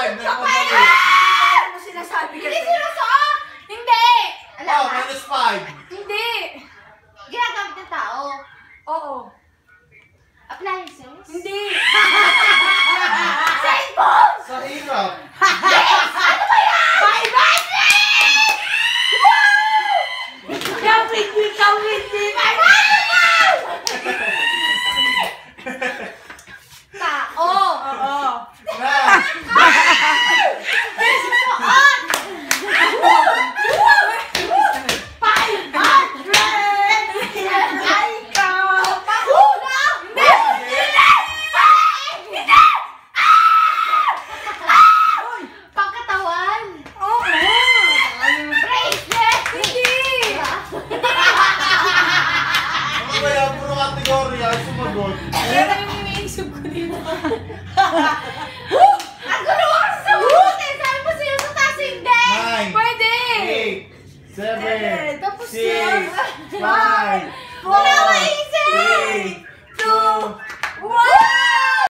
5. Nagmadali. Ano mo sinasabi kasi? Hindi sinusuot! Hindi! Alam Oh, ka? minus 5. Hindi! Ginagamit ng tao. Oo. Appliances? Hindi. Cellphone! Sa hirap. Yes! Ano ba yan? 500! Kawindi! 500! Tao! Oo. Na. Kaya puro kategorya ay sumagot. Pero yung iniisip ko dito. Ang gulo ako sa sagot eh! Sabi mo sa'yo sa taas hindi! 9, Pwede! 8, 7, Tapos 6, 5, Wala maisip! 3, 2,